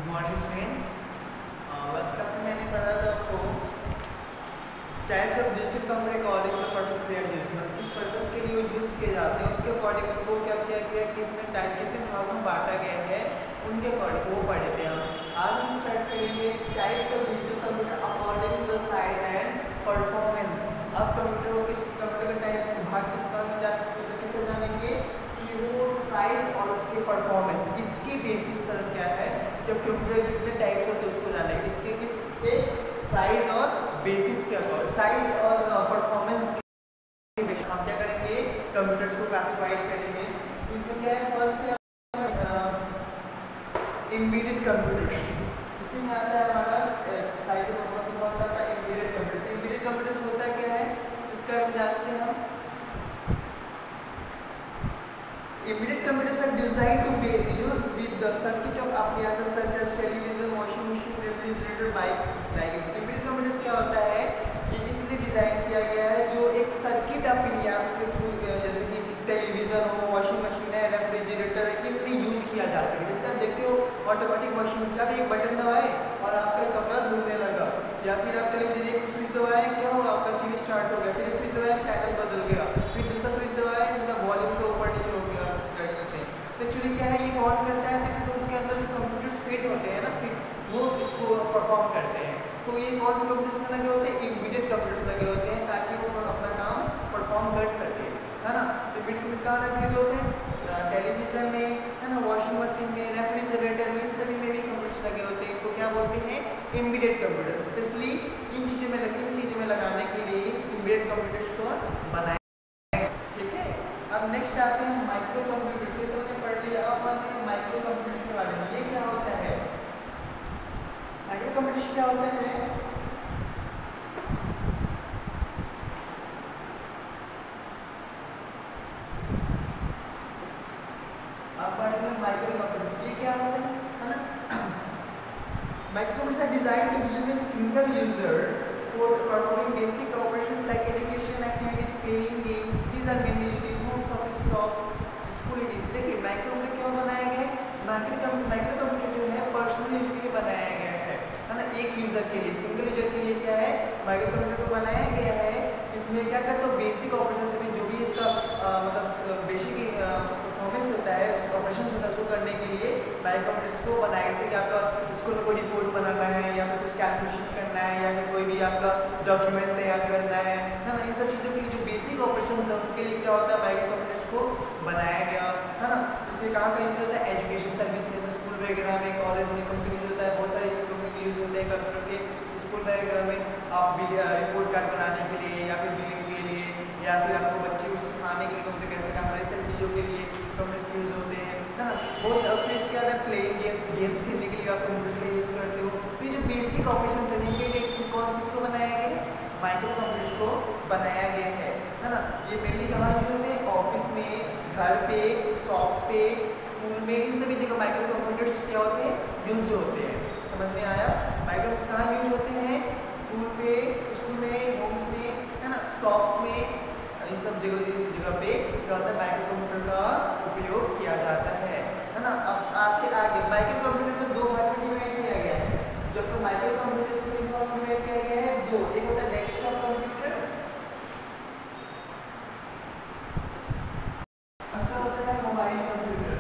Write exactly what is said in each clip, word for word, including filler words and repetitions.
Morning students, last class में मैंने पढ़ा था आपको types of digital computer according to purpose they are used, मतलब जिस पर्पस के लिए वो यूज़ किए जाते हैं उसके अकॉर्डिंग उनको क्या किया गया है, कितने टाइप कितने भागों में बांटा गया है, उनके अकॉर्डिंग वो पढ़े थे हम। आज हम स्टार्ट करेंगे types of digital computer according to the size and performance. अब कंप्यूटर को किस कंप्यूटर का टाइप भाग किस तरह में जाने किसे जानेंगे कि वो साइज और उसकी परफॉर्मेंस, इसके बेसिस पर क्या है जब कंप्यूटर कितने टाइप्स होते हैं उसको जानेंगे, इसके किस पे साइज और बेसिस के अकॉर्डिंग साइज और परफॉर्मेंस के बेसिस हम क्या करेंगे कंप्यूटर्स को क्लासिफाइड करेंगे। इसमें क्या है, फर्स्ट एम्बेडेड कंप्यूटर्स, इसमें आता है हमारा साइज और परफॉर्मेंस बहुत सारा एम्बेडेड कंप्यूटर। एम्बेडेड कंप्यूटर्स होता क्या है इसका हम जानते हैं हम Embedded computers are designed to be used with the circuit of appliances such as television, washing machine, refrigerator, bike, like this. Embedded computers क्या होता है कि इसलिए डिज़ाइन किया गया है जो एक सर्किट एप्लियंस के थ्रू जैसे कि टेलीविज़न हो, वॉशिंग मशीन है, रेफ्रिजरेटर है, इनमें यूज़ किया जा सके। जैसे आप देखते हो ऑटोमेटिक वॉशिंग मशीन, आप एक बटन दबाए और आपका कपड़ा धुलने लगा, या फिर आप टेलीविजन एक स्विच दबाए क्या हुआ आपका टीवी स्टार्ट हो गया, फिर एक स्विच दबाया चैनल बदल गया, फिर दूसरा स्विच दबाया मतलब वॉल्यूम का ऊपर नीचे हो गया कर सकते हैं। तो एक्चुअली क्या है ये कौन करता है, तो उसके अंदर जो कंप्यूटर्स फिट होते हैं ना फिट वो इसको परफॉर्म करते हैं। तो ये कौन से कंप्यूटर्स में लगे होते हैं, एम्बेडेड कंप्यूटर्स लगे होते हैं ताकि वो अपना काम परफॉर्म कर सके, है ना। तो एम्बेडेड कंप्यूटर्स कहाँ लगे होते हैं, टेलीविजन में, है ना, वॉशिंग मशीन में, रेफ्रिजरेटर में, इन सभी में भी कंप्यूटर्स लगे होते हैं। तो क्या बोलते हैं एम्बेडेड कंप्यूटर। स्पेशली इन चीज़ों में इन चीज़ों में लगाने के लिए एम्बेडेड कंप्यूटर्स को बनाया, ठीक है। अब नेक्स्ट आते हैं माइक्रो कंप्यूटर। तो हमने पढ़ लिया, अब आते हैं माइक्रो कंप्यूटर के बारे में। ये क्या होता है, माइक्रो कंप्यूटर क्या होता है, आप पढ़ेंगे माइक्रो कंप्यूटर्स। ये क्या होता है, है ना। Micro computers are designed to be used by single user for performing basic operations like education activities, playing games. These are mainly used in homes, office, shop, school it is। देखिए micro computer क्यों बनाया गया है, micro micro computer जो है personal use के लिए बनाया गया है, है ना, एक यूजर के लिए, सिंगल यूजर के लिए क्या है माइक्रो कंप्यूटर को बनाया गया है। इसमें क्या करते हो बेसिक ऑपरेशन में जो भी इसका आ, मतलब बेसिक परफॉर्मेंस होता है, ऑपरेशन होता है उसको करने के लिए माइक्रो कंप्यूटर्स को बनाया। जैसे कि आपका स्कूल में कोई रिपोर्ट बनाना है या फिर कुछ कैलकुलेशन करना है या फिर कोई भी आपका डॉक्यूमेंट तैयार करना है, है ना, इन सब चीज़ों के लिए जो बेसिक ऑपरेशन है उनके लिए क्या होता है माइक्रो कंप्यूटर्स को बनाया गया, है ना। इसलिए कहाँ का यूज होता है एजुकेशन सर्विस में, जैसे स्कूल वगैरह में, कॉलेज में कंप्यूटर यूज होता है, बहुत सारे कंप्यूटर यूज होते हैं कंप्यूटर के। स्कूल वगैरह में आप रिपोर्ट कार्ड बनाने के लिए या फिर बिलिंग के लिए या फिर आपको बच्चे को सिखाने के लिए कंप्यूटर कैसे काम करे, सारी चीज़ों के लिए कंप्यूटर्स यूज होते हैं, है ना। बहुत सारे फिर इसके बाद प्लेइंग गेम्स गेम्स खेलने के लिए आप कंप्यूटर्स का यूज़ करते हो। तो ये जो बेसिक ऑपरेशन है इनके लिए कौन किसको बनाया गया है, माइक्रो कंप्यूटर्स को बनाया गया है, है ना। ये मेनली कहाँ यूज होते हैं, ऑफिस में, घर पे, शॉप्स पे, स्कूल में, इन सभी जगह माइक्रो कंप्यूटर्स क्या होते हैं यूज होते हैं। समझ में आया, माइक्रो कंप्यूटर्स कहाँ यूज होते हैं, स्कूल पे, स्कूल में, होम्स में, है ना, शॉप्स में, इस सब जगह जगह पे क्या होता है माइक्रो कंप्यूटर का उपयोग किया जाता है, है ना। अब आगे आगे माइक्रो कंप्यूटर को दो भाग में डिवाइड किया गया है। जब तो माइक्रो कंप्यूटर को दो भाग में डिवाइड किया गया है, दो, एक होता है डेस्कटॉप कंप्यूटर, दूसरा होता है मोबाइल कंप्यूटर,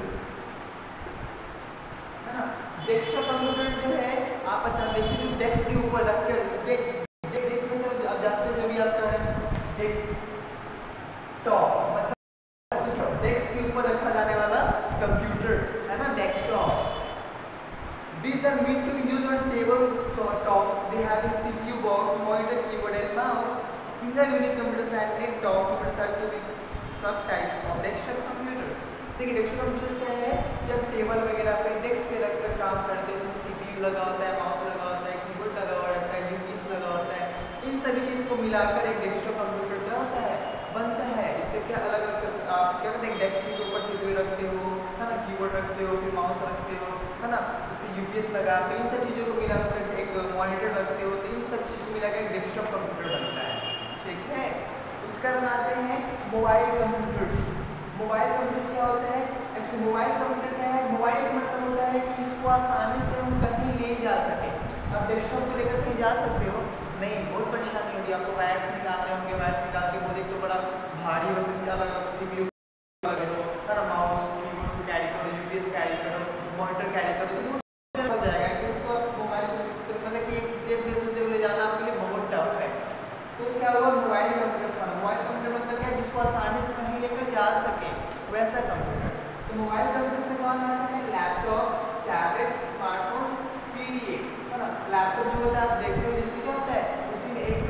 है ना। डेस्कटॉप कंप्यूटर जो है आप अच्छा देखिए जो डेस्क के ऊपर रख कर डेस्क डेस्क में जो आप जानते हो जो भी आपका है डेस्क टॉप मतलब उस डेस्क के ऊपर रखा जाने वाला कंप्यूटर, है ना, desktop. These are meant to be used on table tops. They have a C P U box, monitor, keyboard and mouse. Single unit computers and net top computers are two sub types of desktop computers. देखिए desktop computer क्या है कि आप table वगैरह पे desk पे रख कर काम करते हैं, इसमें सीपीयू लगा होता है, माउस लगा होता है, कीबोर्ड लगा हुआ रहता है, यूपीएस लगा होता है। इन सभी चीज़ को मिलाकर एक डेस्कटॉप कंप्यूटर क्या होता है बनता है। इससे क्या अलग अलग आप क्या करते हैं डेस्क के ऊपर सीपीयू रखते हो, है ना, कीबोर्ड रखते हो, फिर माउस रखते हो, है ना, उसके यूपीएस लगाते हो, इन सब चीज़ों को मिला कर एक मॉनिटर रखते हो, तो इन सब चीज़ को मिलाकर एक डेस्कटॉप कंप्यूटर बनता है, ठीक है। उसका बनाते हैं मोबाइल कंप्यूटर्स। मोबाइल कंप्यूटर्स क्या होता है, एक्चुअली मोबाइल कंप्यूटर क्या है, मोबाइल का मतलब होता है है कि इसको आसानी से हम कहीं ले जा सके। अब डेस्कटॉप को लेकर कहीं जा सकते हो नहीं, बहुत परेशानी होगी आपको, वायर्स निकालने होंगे, वायर्स निकाल के बहुत एक तो बड़ा भारी हो, सबसे अलग अलग सीपीयू करो, है ना, माउस कीबोर्ड को कैरी करो, यूपीएस कैरी करो, मॉनिटर कैरी करो, तो बहुत हो जाएगा कि उसको आप मोबाइल मतलब कि एक दूसरे जगह ले जाना आपके लिए बहुत टफ है। तो क्या हुआ, मोबाइल कंप्यूटर, मोबाइल कंप्यूटर मतलब क्या है, जिसको आसानी से कहीं लेकर जा सके वैसा कंप्यूटर। तो मोबाइल कंप्यूटर से कौन आता है, लैपटॉप, टैबलेट, स्मार्टफोन्स, पीडीए, है ना। लैपटॉप जो होता है आप देखते हो जिसमें क्या होता है, उसी में एक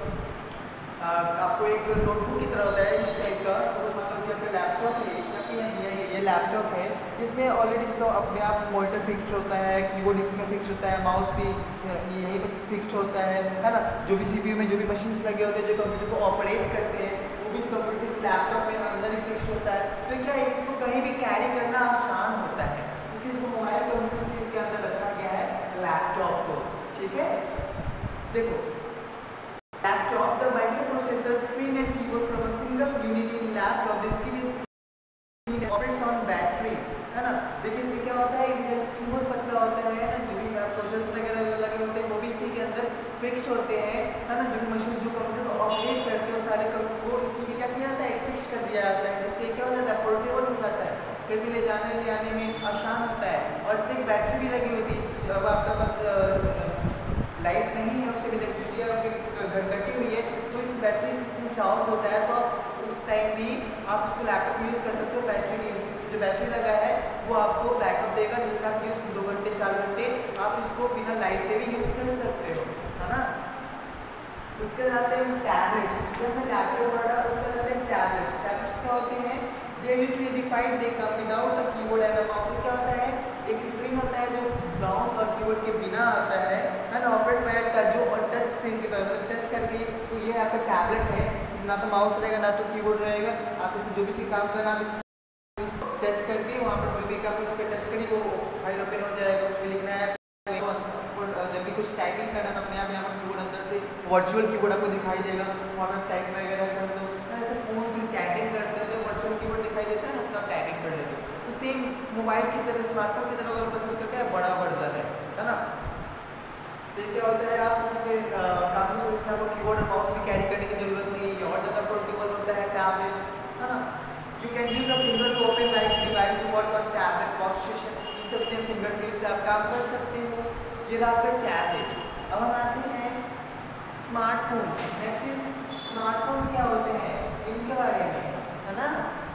आ, आपको एक नोटबुक की तरह होता है इस टाइप का, तो मान लो कि आपका लैपटॉप है या फिर ये ये लैपटॉप है, इसमें ऑलरेडी इसका अपने आप मॉनिटर फिक्स्ड होता है, कीबोर्ड इसमें फिक्स्ड होता है, माउस भी यहीं पर फिक्स्ड होता है है ना। जो भी सीपीयू में जो भी मशीन्स लगे होते हैं जो कंप्यूटर को ऑपरेट करते हैं वो भी इस कंप्यूटर इस लैपटॉप में अंदर ही फिक्स्ड होता है। तो क्या है, इसको कहीं भी कैरी करना आसान होता है, इसलिए इसको मोबाइल कंप्यूटर के अंदर रखा गया है लैपटॉप को। ठीक है, देखो laptop, the microprocessor, screen and keyboard from a single unit in laptop, the screen is operates on battery, है ना। देखिए इसमें क्या होता है, इनका स्क्रीन बहुत पतला होता है ना, जो भी प्रोसेसर वगैरह लगे होते हैं वो भी इसी के अंदर फिक्स्ड होते हैं, है ना। जो भी मशीन जो कंप्यूटर को ऑपरेट करते हैं सारे वो इसी में क्या किया जाता है, फिक्स कर दिया जाता है, जिससे क्या हो जाता है, पोर्टेबल हो जाता है, कहीं ले जाने ले आने में आसान होता है। और इसमें एक बैटरी भी लगी होती है, जब आपका पास लाइट नहीं है, उससे इलेक्ट्रिसिटी आपके घर कटी हुई है, तो इस बैटरी से इसमें चार्ज होता है, तो आप उस टाइम भी आप उसको लैपटॉप में यूज़ कर सकते हो। बैटरी नहीं, इसमें जो बैटरी लगा है वो आपको बैकअप देगा, जिससे आप यूज़ दो घंटे चार घंटे आप इसको बिना लाइट के भी यूज़ कर सकते हो, है ना। उसके बाद आते हैं टैबलेट्स, जो हमने लैपटॉप पढ़ा उसके बाद आते हैं टैबलेट्स। टैबलेट्स क्या होते हैं, they used to define they come without the keyboard and the mouse. क्या होता है, एक स्क्रीन होता है जो माउस और कीबोर्ड के बिना आता है, है ना, ऑपरेट बाय टच, जो और टच स्क्रीन की तरह मतलब टच करके, तो ये आपका टैबलेट है, ना तो माउस रहेगा ना तो कीबोर्ड रहेगा, आप इसमें जो भी चीज़ काम करना आप इस टच करके वहाँ पर जो भी काम उस पर टच करिए वो फाइल ओपन हो जाएगा, कुछ भी लिखना है, जब भी कुछ टाइपिंग करना है अपने आप यहाँ पर कीबोर्ड अंदर से वर्चुअल कीबोर्ड आपको दिखाई देगा, वहाँ पर टाइप वगैरह कर दो, ऐसे फ़ोन से चैटिंग करते हो तो वर्चुअल कीबोर्ड दिखाई देता है ना, उसमें आप टाइपिंग कर लेते हो। तो सेम मोबाइल की तरह स्मार्टफोन की तरह अगर उसका क्या है, बड़ा वर्जन है, है ना। तो क्या होता है, आप उसमें काफ़ी से उसमें आपको कीबोर्ड और माउस भी कैरी करने की जरूरत नहीं है, और ज़्यादा पोर्टेबल होता है टैबलेट, है ना। You can use a finger to open like device to work on tablet work station, ये सब चीज़ें फिंगर्स के यूज से आप काम कर सकते हो। ये रहा आपका टैबलेट। अब हम आते हैं स्मार्टफोन्स। नेक्स्ट इज स्मार्टफोन्स क्या होते हैं, इनके बारे में, है ना।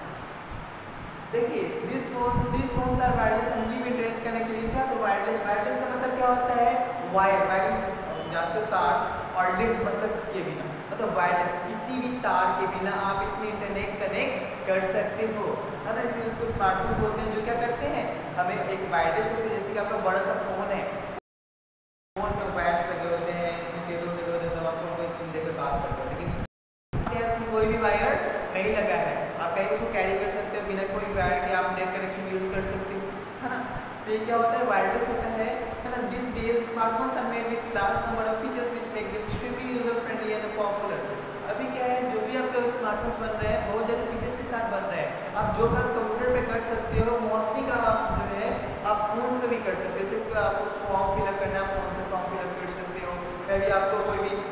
देखिए this phone this phones are wireless and give internet connectivity. क्या तो वायरलेस, वायरलेस का मतलब क्या होता है, वायर, वायरलेस जानते हो तार, और लेस मतलब के बिना, मतलब वायरलेस किसी भी तार के बिना आप इसमें इंटरनेट कनेक्ट कर सकते हो, है ना। इसलिए उसको स्मार्टफोन्स बोलते हैं। जो क्या करते हैं, हमें एक वायरलेस होते हैं, जैसे कि आपका बड़ा सा फोन है, फोन पर वायर्स लगे होते हैं, इसमें केबल्स लगे होते हैं, तब आप फोन को लेकर बात करते हो, लेकिन इसमें कोई भी वायर नहीं लगा है, आप कहीं उसको कैरी कर सकते हो बिना कोई वायर के, आप नेट कनेक्शन यूज़ कर सकते हो, है ना। तो ये क्या होता है, वायरलेस होता है, है ना। This days smartphones are made with large number of features which make them extremely user friendly and popular. अभी क्या है, जो भी आपके स्मार्टफोन्स बन रहे हैं बहुत ज़्यादा फीचर्स के साथ बन रहे हैं। आप जो काम कंप्यूटर पे कर सकते हो मोस्टली काम आप जो है आप फोन पे भी कर सकते हो। सिर्फ आपको फॉर्म फिलअप करना है, फोन से फॉर्म फिलअप कर सकते हो, या भी आपको कोई भी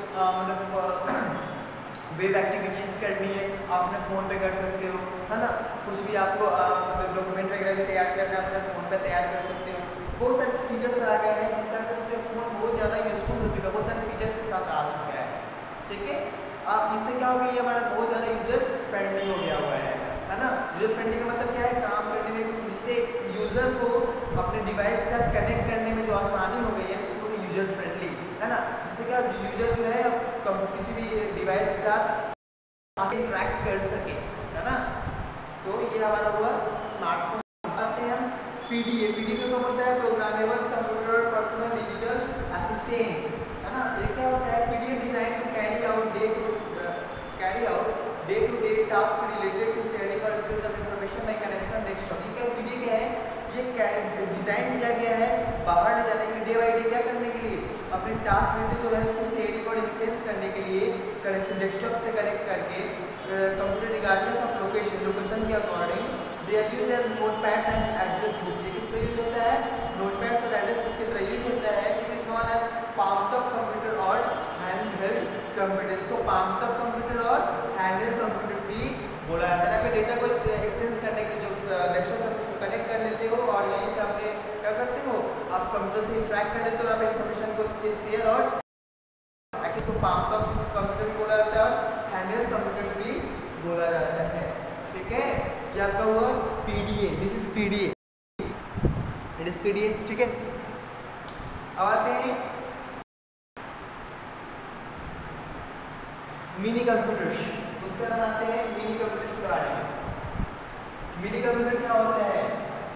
मतलब वेब एक्टिविटीज़ करनी है आप अपने फ़ोन पे कर सकते हो, है ना। कुछ भी आपको डॉक्यूमेंट वगैरह भी तैयार करना है अपने फ़ोन पे तैयार कर सकते हो। बहुत सारे फीचर्स आ गए हैं जिससे आपका फ़ोन बहुत ज़्यादा यूजफुल हो चुका है, बहुत सारे फीचर्स के साथ आ चुका है, ठीक है। आप इससे क्या हो गया, ये हमारा बहुत ज़्यादा यूजर फ्रेंडली हो गया हुआ है, है ना। यूजर फ्रेंडली का मतलब क्या है, काम करने में कुछ जिससे यूज़र को अपने डिवाइस के साथ कनेक्ट करने में जो आसानी हो गई है उसको यूजर फ्रेंडली, है ना। जिससे क्या यूजर जो है किसी भी डिवाइस के साथ इंटरेक्ट कर सके, है ना। तो ये हमारा हुआ स्मार्टफोन। आते हैं हम पीडीए। पीडीए का मतलब होता है programmable computer personal digital assistant, है ना। ये क्या होता है, PDA design to carry out day to carry out day to day task related to sharing और receive of information by connection desktop. ये क्या पीडीए क्या है, ये डिज़ाइन किया गया है बाहर ले जाने के लिए, डे बाई डे क्या करने के लिए, अपने टास्क रिलेटेड जो है उसको शेयरिंग और एक्सचेंज करने के लिए कनेक्शन डेस्कटॉप से कनेक्ट करके computer regardless of location location के according they are used as notepads and address book. ये किस पे यूज होता है, कंप्यूटर से इंटरेक्ट कर लेते हो और आप इन्फॉर्मेशन को अच्छे शेयर और एक्सेस को पाम कंप्यूटर भी बोला जाता है और हैंडल कंप्यूटर्स भी बोला जाता है। ठीक है, ये आपका हुआ PDA, this is PDA, it is PDA. ठीक है, अब आते हैं मिनी कंप्यूटर्स, उसका नाम आते हैं मिनी कंप्यूटर्स के बारे में। मिनी कंप्यूटर क्या होता है?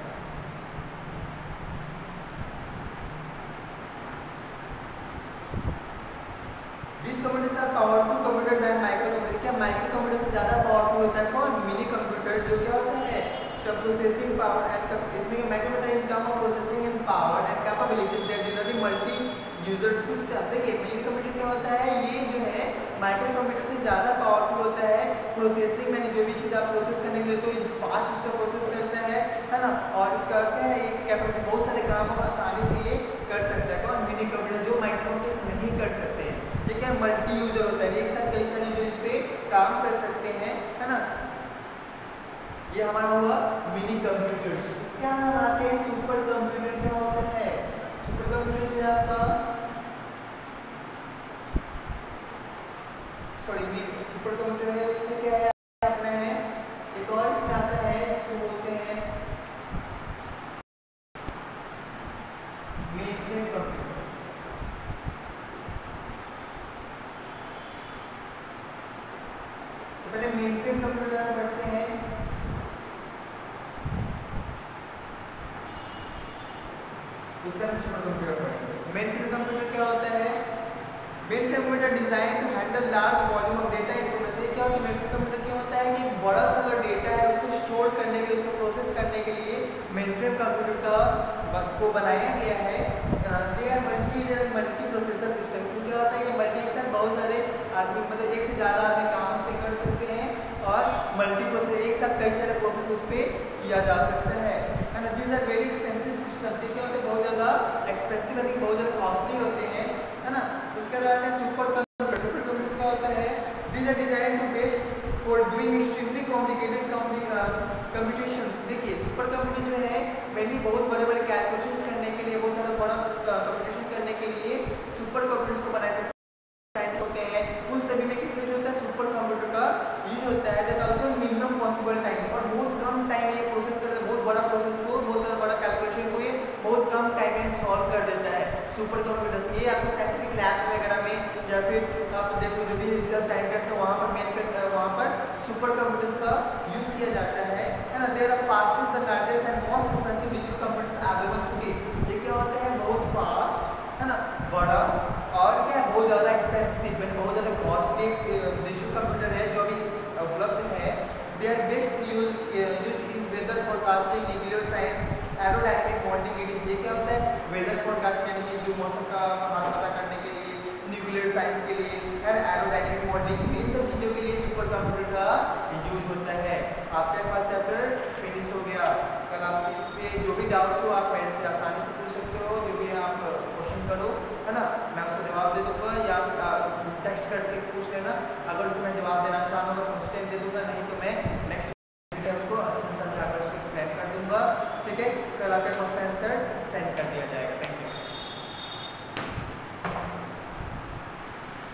These computers are powerful computer than micro computer। क्या माइक्रो कंप्यूटर से ज़्यादा पावरफुल होता है कौन? मिनी कंप्यूटर, जो क्या होता है प्रोसेसिंग पावर एंड इसमें micro computer in term of processing and power and capabilities they are generally multi user system. देखिए मिनी कंप्यूटर क्या होता है, ये जो है माइक्रो कंप्यूटर से ज़्यादा पावरफुल होता है प्रोसेसिंग में, जो भी चीज़ आप प्रोसेस करने के लिए तो फास्ट उसका प्रोसेस करता है है ना, और इसका क्या है, ये कैपेबिलिटी बहुत सारे काम आसानी से ये कर सकता है। कौन? मिनी कंप्यूटर, जो माइक्रो कंप्यूटर्स नहीं कर सकते हैं। ये क्या मल्टी यूजर होता है, एक साथ कई सारे जो इस पे काम कर सकते हैं, है ना। ये हमारा हुआ मिनी कंप्यूटर्स। इसके हम आते हैं सुपर कंप्यूटर। क्या होता है सुपर कंप्यूटर? से आपका सॉरी सुपर कंप्यूटर है, उसमें क्या है अपना है एक और इसमें आता है जो बोलते हैं मेनफ्रेम कंप्यूटर। तो पहले मेनफ्रेम कंप्यूटर पढ़ते हैं, उसका हम सुपर कंप्यूटर पढ़ेंगे। मेनफ्रेम कंप्यूटर क्या होता है? Mainframe computer design to handle large volume of data information. क्या होता है मेनफ्रेम कंप्यूटर? क्या होता है कि एक बड़ा सा अगर डेटा है उसको स्टोर करने के लिए, उसको प्रोसेस करने के लिए मेनफ्रेम कंप्यूटर का को बनाया गया है। They are multi multi processor systems. में क्या होता है, ये मल्टी एक साथ बहुत सारे आदमी मतलब एक से ज़्यादा आदमी काम उस पर कर सकते हैं और मल्टी प्रोसेसर एक साथ कई सारे प्रोसेस उस पर किया जा सकता है ना। These are very expensive systems. ये क्या होते हैं बहुत ज़्यादा एक्सपेंसिव होते हैं, बहुत ज़्यादा कॉस्टली होते हैं, है ना। उसके बाद आते हैं सुपर कंप्यूटर। सुपर कंप्यूटर्स क्या होता है? These are design to best for doing extremely complicated computations. देखिए सुपर कंप्यूटर जो है मेनली बहुत बड़े बड़े कैलकुलेशंस करने के लिए, बहुत सारा बड़ा कंप्यूटेशन करने के लिए सुपर कंप्यूटर्स को बनाए होते हैं। उन सभी में किसका यूज होता है? सुपर कंप्यूटर का यूज होता है। That also minimum possible time, और बहुत कम टाइम ये प्रोसेस करता है, बहुत बड़ा प्रोसेस को, बहुत सारा बड़ा कैलकुलेशन को ये बहुत कम टाइम में सॉल्व कर देता है सुपर कंप्यूटर्स। ये आपको साइंटिफिक लैब्स वगैरह में या फिर आप देखो जो भी रिसर्च सेंटर्स है वहाँ पर मेन वहाँ पर सुपर कंप्यूटर्स का यूज किया जाता है, है ना। They are fastest, the largest and most expensive digital computers available today. ये क्या होता है? बहुत फास्ट, है ना, बड़ा और क्या बहुत ज़्यादा एक्सपेंसिव, बहुत ज़्यादा कॉस्टली डिजिटल कंप्यूटर है जो अभी उपलब्ध है। They are best use used in weather forecasting, nuclear science, aerodynamic modelling. It is ये क्या होता है? वेदर फोरकास्टिंग यानी कि जो मौसम का हाल पता करने के लिए, न्यूक्लियर साइंस के लिए, एंड एरोडायनेमिक मॉडलिंग, इन सब चीज़ों के लिए सुपर कंप्यूटर का यूज होता है। आपका फर्स्ट चैप्टर फिनिश हो गया। कल आप इस पर जो भी डाउट्स हो आप मेरे से आसानी से पूछ सकते हो, जो भी आप क्वेश्चन करो, है ना, मैं उसको जवाब दे दूंगा या फिर टेक्स्ट करके पूछ लेना। अगर उसमें मैं जवाब देना आसान होगा तो उस टाइम दे दूंगा, नहीं तो मैं नेक्स्ट उसको अच्छे से समझाकर उसको एक्सप्लेन कर दूंगा। ठीक है, कल आपका क्वेश्चन आंसर सेंड कर दिया जाएगा।